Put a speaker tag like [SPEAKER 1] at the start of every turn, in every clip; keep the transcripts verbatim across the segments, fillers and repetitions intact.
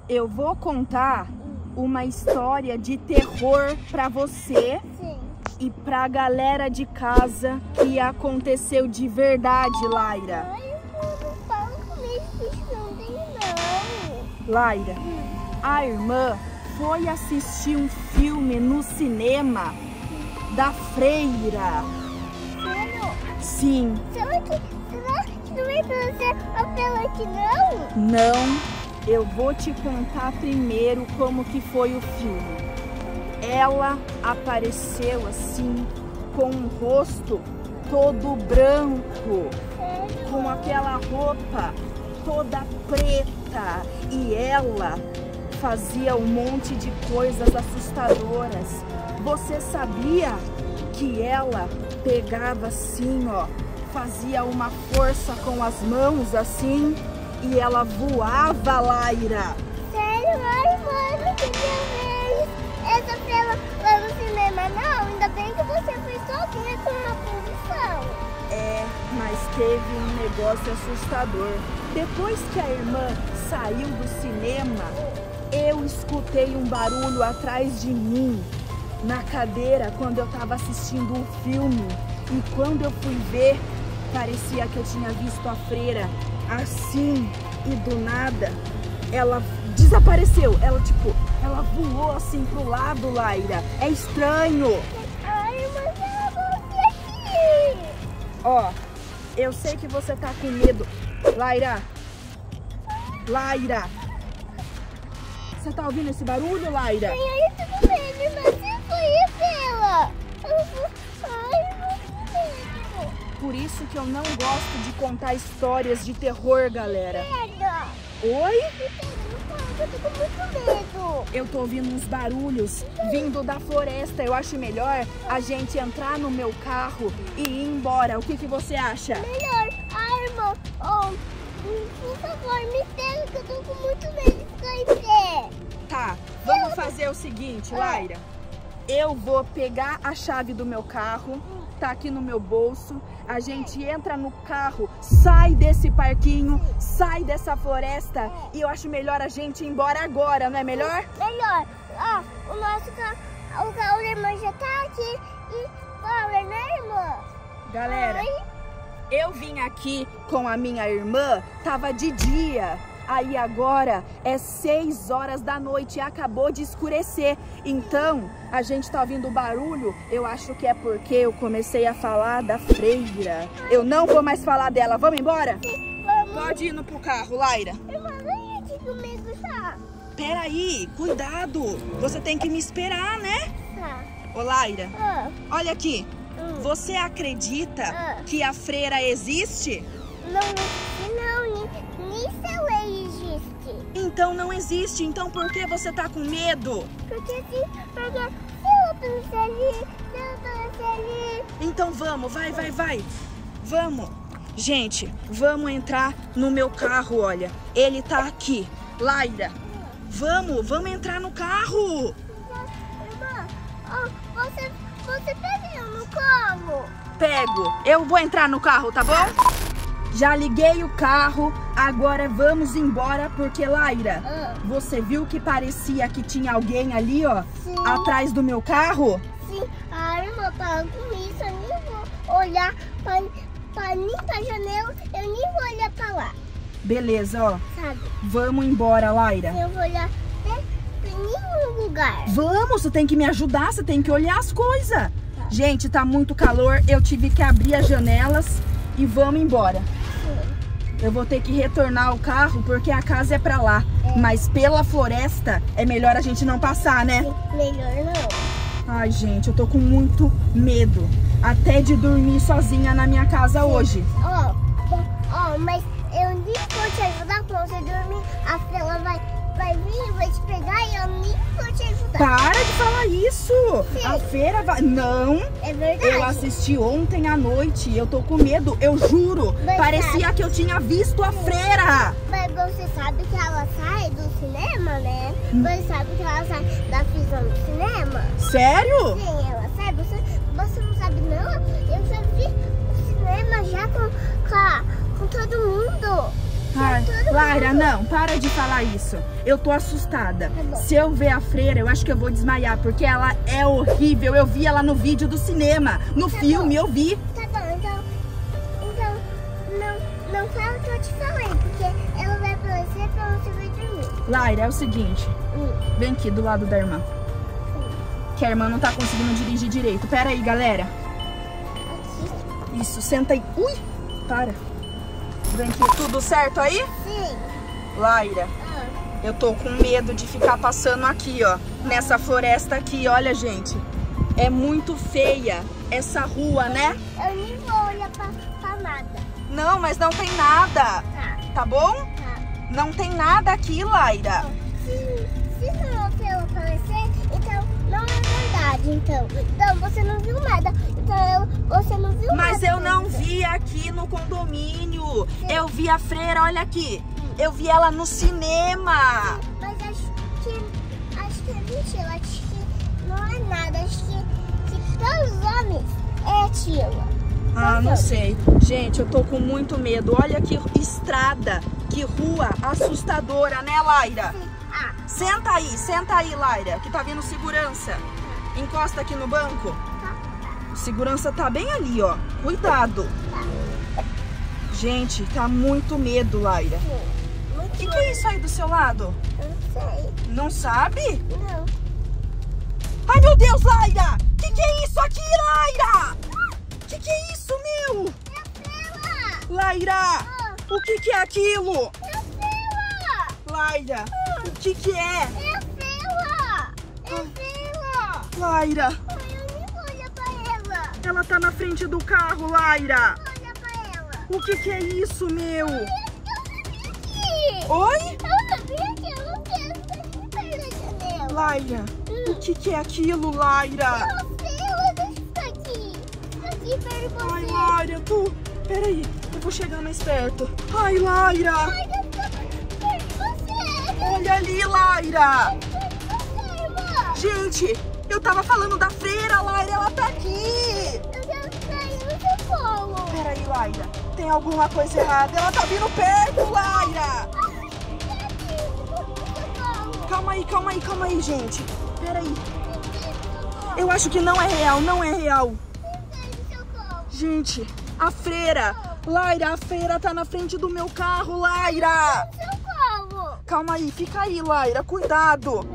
[SPEAKER 1] Eu vou contar uma história de terror pra você.
[SPEAKER 2] Sim.
[SPEAKER 1] E pra galera de casa que aconteceu de verdade, Laira.
[SPEAKER 2] Ai, não fala comigo que isso não tem não.
[SPEAKER 1] Laira, a irmã foi assistir um filme no cinema da Freira.
[SPEAKER 2] Sério?
[SPEAKER 1] Sim.
[SPEAKER 2] Será que, será que não vai trazer a pela aqui não?
[SPEAKER 1] Não, eu vou te contar primeiro como que foi o filme. Ela apareceu assim, com um rosto todo branco,
[SPEAKER 2] Sério?
[SPEAKER 1] com aquela roupa toda preta, e ela fazia um monte de coisas assustadoras. Você sabia que ela pegava assim, ó, fazia uma força com as mãos assim, e ela voava, Laira?
[SPEAKER 2] Sério? Ai, mãe, não queria ver essa pela lá no cinema não. Ainda bem que você foi sozinha com uma posição.
[SPEAKER 1] É, mas teve um negócio assustador. Depois que a irmã saiu do cinema, eu escutei um barulho atrás de mim, na cadeira, quando eu estava assistindo um filme. E quando eu fui ver, parecia que eu tinha visto a freira assim, e do nada, ela desapareceu. Ela, tipo, ela voou assim pro lado, Laira. É estranho.
[SPEAKER 2] Ai, mas ela voltou aqui.
[SPEAKER 1] Ó, eu sei que você tá com medo. Laira. Laira. Você tá ouvindo esse barulho, Laira?
[SPEAKER 2] Ai, ai, tudo bem, mas você foi pela. Ai, eu tô com medo.
[SPEAKER 1] Por isso que eu não gosto de contar histórias de terror, galera.
[SPEAKER 2] Pega.
[SPEAKER 1] Oi?
[SPEAKER 2] Eu tô com muito medo.
[SPEAKER 1] Eu tô ouvindo uns barulhos vindo da floresta. Eu acho melhor a gente entrar no meu carro e ir embora. O que que você acha?
[SPEAKER 2] Melhor. Ai, irmão, oh, por favor, me pega que eu tô com muito medo de ficar em pé.
[SPEAKER 1] Tá, vamos fazer o seguinte, Laira. Eu vou pegar a chave do meu carro, tá aqui no meu bolso. A gente entra no carro, sai desse parquinho, sai dessa floresta, e eu acho melhor a gente ir embora agora, não é melhor?
[SPEAKER 2] Melhor. Ó, o nosso carro, o carro da irmã já tá aqui e fala, né, irmã?
[SPEAKER 1] Galera,
[SPEAKER 2] Ai.
[SPEAKER 1] eu vim aqui com a minha irmã, tava de dia. Aí agora é seis horas da noite e acabou de escurecer. Então, a gente tá ouvindo barulho. Eu acho que é porque eu comecei a falar da freira. Eu não vou mais falar dela. Vamos embora?
[SPEAKER 2] Sim, vamos.
[SPEAKER 1] Pode ir no pro carro, Laira.
[SPEAKER 2] Irmã, vem aqui comigo, tá?
[SPEAKER 1] Peraí, cuidado. Você tem que me esperar, né?
[SPEAKER 2] Tá.
[SPEAKER 1] Ô, Laira,
[SPEAKER 2] Ah,
[SPEAKER 1] olha aqui.
[SPEAKER 2] hum.
[SPEAKER 1] Você acredita
[SPEAKER 2] Ah.
[SPEAKER 1] que a freira existe?
[SPEAKER 2] Não, não, nem, nem se ela existe.
[SPEAKER 1] Então não existe. Então por que você tá com medo?
[SPEAKER 2] Porque se, porque se ela trouxe ali, se ela trouxe ali.
[SPEAKER 1] Então vamos, vai, vai, vai. Vamos. Gente, vamos entrar no meu carro, olha. Ele tá aqui. Laira, vamos, vamos entrar no carro.
[SPEAKER 2] Irmã, ó, você, você pega eu no colo.
[SPEAKER 1] Pego. Eu vou entrar no carro, tá bom? Já liguei o carro, agora vamos embora, porque, Laira,
[SPEAKER 2] Ah.
[SPEAKER 1] você viu que parecia que tinha alguém ali, ó,
[SPEAKER 2] Sim.
[SPEAKER 1] atrás do meu carro?
[SPEAKER 2] Sim, a irmã, para com isso, eu nem vou olhar pra, pra nem pra janela, eu nem vou olhar pra lá,
[SPEAKER 1] Beleza, ó.
[SPEAKER 2] sabe?
[SPEAKER 1] Vamos embora, Laira.
[SPEAKER 2] Eu vou olhar até pra nenhum lugar.
[SPEAKER 1] Vamos, você tem que me ajudar, você tem que olhar as coisas. Gente, tá muito calor, eu tive que abrir as janelas e vamos embora.
[SPEAKER 2] Sim.
[SPEAKER 1] Eu vou ter que retornar o carro porque a casa é pra lá.
[SPEAKER 2] É.
[SPEAKER 1] Mas pela floresta é melhor a gente não passar, né?
[SPEAKER 2] Melhor não.
[SPEAKER 1] Ai, gente, eu tô com muito medo. Até de dormir sozinha na minha casa hoje.
[SPEAKER 2] Ó, ó, mas eu nem vou te ajudar pra você dormir. A Fela vai, vai vir, vai te pegar e eu nem vou te ajudar.
[SPEAKER 1] Para de falar isso!
[SPEAKER 2] Sim.
[SPEAKER 1] A feira vai... Não!
[SPEAKER 2] É verdade.
[SPEAKER 1] Eu assisti ontem à noite, eu tô com medo, eu juro.
[SPEAKER 2] Verdade.
[SPEAKER 1] Parecia que eu tinha visto a freira.
[SPEAKER 2] Mas você sabe que ela sai do cinema, né? Você sabe que ela sai da visão do cinema?
[SPEAKER 1] Sério?
[SPEAKER 2] Sim, ela sai. Você, você não sabe não? Eu já vi o cinema já com, com, a- com todo mundo.
[SPEAKER 1] Ai, Laira, não, para de falar isso. Eu tô assustada. Se eu ver a freira, eu acho que eu vou desmaiar, porque ela é horrível. Eu vi ela no vídeo do cinema, no
[SPEAKER 2] Tá
[SPEAKER 1] filme,
[SPEAKER 2] bom.
[SPEAKER 1] eu vi.
[SPEAKER 2] Tá bom, então, então não, não fala o que eu te falei, porque ela vai aparecer pra você vai dormir.
[SPEAKER 1] Laira, é o seguinte,
[SPEAKER 2] Hum.
[SPEAKER 1] vem aqui do lado da irmã. Que a irmã não tá conseguindo dirigir direito. Pera aí, galera.
[SPEAKER 2] Aqui.
[SPEAKER 1] Isso, senta aí. Ui, para. Vem aqui. Tudo certo aí?
[SPEAKER 2] Sim.
[SPEAKER 1] Laira,
[SPEAKER 2] Ah.
[SPEAKER 1] eu tô com medo de ficar passando aqui, ó. Nessa floresta aqui, olha, gente. É muito feia essa rua, né?
[SPEAKER 2] Eu nem vou olhar pra, pra nada.
[SPEAKER 1] Não, mas não tem nada.
[SPEAKER 2] Tá,
[SPEAKER 1] Tá bom?
[SPEAKER 2] tá.
[SPEAKER 1] Não tem nada aqui, Laira.
[SPEAKER 2] Se, se não ela aparecer, então não é verdade, então. Então você não viu nada. Então eu, você não viu
[SPEAKER 1] Mas
[SPEAKER 2] nada.
[SPEAKER 1] eu não
[SPEAKER 2] então.
[SPEAKER 1] vi aqui no condomínio. Eu vi a freira, olha aqui. Eu vi ela no cinema.
[SPEAKER 2] Mas acho que, acho que é mentira. Acho que não é nada. Acho que, que todos os homens é aquilo.
[SPEAKER 1] Ah, não sei. Gente, eu tô com muito medo. Olha que estrada, que rua assustadora, né, Laira?
[SPEAKER 2] Ah,
[SPEAKER 1] Senta aí, senta aí, Laira, que tá vindo segurança. Encosta aqui no banco.
[SPEAKER 2] tá,
[SPEAKER 1] O segurança tá bem ali, ó. Cuidado.
[SPEAKER 2] tá.
[SPEAKER 1] Gente, tá muito medo, Laira. O
[SPEAKER 2] Muito
[SPEAKER 1] que, que é isso aí do seu lado?
[SPEAKER 2] Eu não sei.
[SPEAKER 1] Não sabe?
[SPEAKER 2] Não.
[SPEAKER 1] Ai, meu Deus, Laira! Que que é isso aqui, Laira? Que que é isso, meu?
[SPEAKER 2] Ela!
[SPEAKER 1] Laira, o que que é aquilo?
[SPEAKER 2] Ela!
[SPEAKER 1] Laira, o que que é?
[SPEAKER 2] É ela! É ela!
[SPEAKER 1] Laira,
[SPEAKER 2] Ai, eu nem vou olhar pra ela.
[SPEAKER 1] ela tá na frente do carro, Laira.
[SPEAKER 2] Olha pra ela.
[SPEAKER 1] O que que é isso, meu?
[SPEAKER 2] Eu não vi aqui.
[SPEAKER 1] Oi?
[SPEAKER 2] Eu não vi aqui. Eu não vi. Eu não vi na janela.
[SPEAKER 1] Laira, o que que é aquilo, Laira?
[SPEAKER 2] Eu sei, ela deixa isso aqui. Aqui perto de
[SPEAKER 1] Ai,
[SPEAKER 2] você.
[SPEAKER 1] Laira, tu... Peraí, eu vou chegar mais perto. Ai, Laira,
[SPEAKER 2] Ai, eu tô perto de você.
[SPEAKER 1] olha ali, Laira.
[SPEAKER 2] Perto de você, irmã.
[SPEAKER 1] Gente, eu tava falando da freira, Laira, ela tá aqui.
[SPEAKER 2] Eu quero sair no seu colo.
[SPEAKER 1] Peraí, Laira, tem alguma coisa errada. Ela tá vindo perto, Laira. Calma aí, calma aí, calma aí, gente. Peraí. Eu acho que não é real, não é real. Gente, a freira. Laira, a freira tá na frente do meu carro, Laira. Calma aí, fica aí, Laira, cuidado.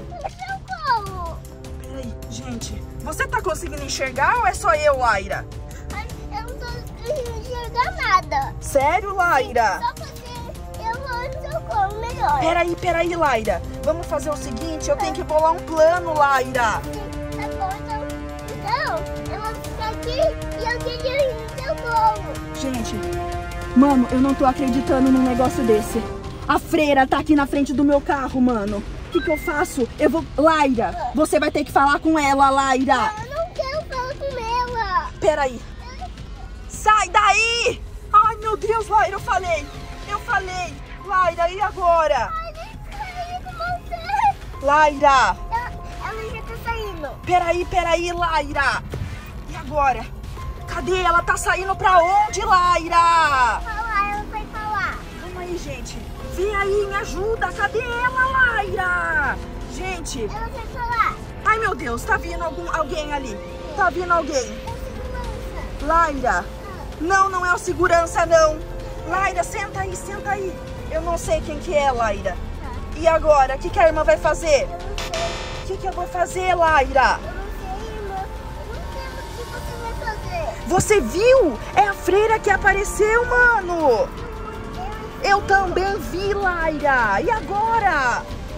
[SPEAKER 1] Peraí, gente. Você tá conseguindo enxergar ou é só eu, Laira?
[SPEAKER 2] Eu não tô conseguindo enxergar nada.
[SPEAKER 1] Sério, Laira?
[SPEAKER 2] Só porque eu vou no seu colo melhor.
[SPEAKER 1] Peraí, peraí, Laira. Vamos fazer o seguinte, eu tenho que bolar um plano, Laira.
[SPEAKER 2] Tá bom, então, então eu vou ficar aqui e eu queria ir no seu colo.
[SPEAKER 1] Gente, mano, eu não tô acreditando num negócio desse. A freira tá aqui na frente do meu carro, mano. O que que eu faço? Eu vou... Laira, você vai ter que falar com ela, Laira.
[SPEAKER 2] Eu não quero falar com ela.
[SPEAKER 1] Peraí. Sai daí! Ai, meu Deus, Laira, eu falei. Eu falei. Laira, e agora?
[SPEAKER 2] Ai, deixa eu sair com você.
[SPEAKER 1] Laira.
[SPEAKER 2] Ela, ela já tá saindo.
[SPEAKER 1] Peraí, peraí, Laira. E agora? Cadê? Ela tá saindo pra onde, Laira?
[SPEAKER 2] Falar, ela vai falar.
[SPEAKER 1] Calma aí, gente. Vem aí, me ajuda. Cadê ela, Laira? Gente.
[SPEAKER 2] Ela vai falar.
[SPEAKER 1] Ai, meu Deus, tá vindo algum, alguém ali. Tá vindo alguém.
[SPEAKER 2] É segurança.
[SPEAKER 1] Laira. Não, não é o segurança, não. Laira, senta aí, senta aí. Eu não sei quem que é, Laira.
[SPEAKER 2] Tá.
[SPEAKER 1] E agora? O que que a irmã vai fazer?
[SPEAKER 2] Eu não sei.
[SPEAKER 1] O que que eu vou fazer, Laira?
[SPEAKER 2] Eu não sei, irmã. Eu não sei o que você vai fazer.
[SPEAKER 1] Você viu? É a freira que apareceu, mano. Eu também vi, Laira. E agora?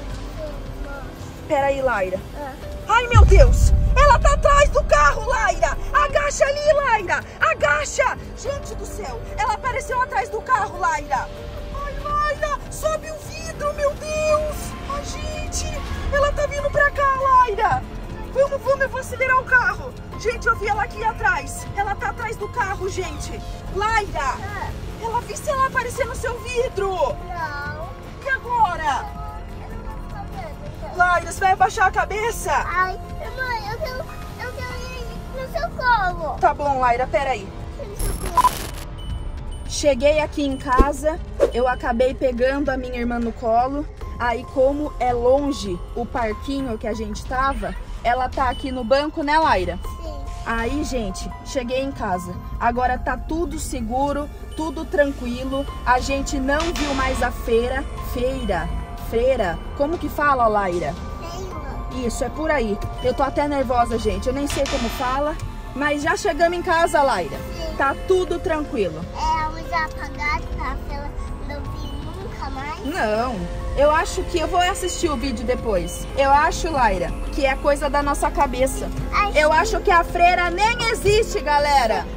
[SPEAKER 1] Pera aí, Laira. Ai, meu Deus. Ela tá atrás do carro, Laira. Agacha ali, Laira. Agacha. Gente do céu. Ela apareceu atrás do carro, Laira. Ai, Laira. Sobe o vidro, meu Deus. Ai, gente. Ela tá vindo pra cá, Laira. Vamos, vamos. Eu vou acelerar o carro. Gente, eu vi ela aqui atrás. Ela tá atrás do carro, gente. Laira. Ela viu se ela aparecer no seu vidro.
[SPEAKER 2] Não.
[SPEAKER 1] E agora?
[SPEAKER 2] Eu não vou ficar vendo, então.
[SPEAKER 1] Laira, você vai abaixar a cabeça?
[SPEAKER 2] Ai, irmã, eu quero, eu quero ir no seu colo.
[SPEAKER 1] Tá bom, Laira, peraí.
[SPEAKER 2] No seu colo.
[SPEAKER 1] cheguei aqui em casa, eu acabei pegando a minha irmã no colo. Aí, como é longe o parquinho que a gente tava, ela tá aqui no banco, né, Laira?
[SPEAKER 2] Sim.
[SPEAKER 1] Aí, gente, cheguei em casa. Agora tá tudo seguro, tudo tranquilo. A gente não viu mais a feira. Feira, feira. Como que fala, Laira?
[SPEAKER 2] Feira.
[SPEAKER 1] Isso, é por aí. Eu tô até nervosa, gente. Eu nem sei como fala. Mas já chegamos em casa, Laira.
[SPEAKER 2] Sim.
[SPEAKER 1] Tá tudo tranquilo.
[SPEAKER 2] É a luz apagada, tá? Ela não vi nunca mais.
[SPEAKER 1] Não, eu acho que eu vou assistir o vídeo depois. Eu acho, Laira, que é coisa da nossa cabeça.
[SPEAKER 2] Acho
[SPEAKER 1] Eu acho que a freira nem existe, galera.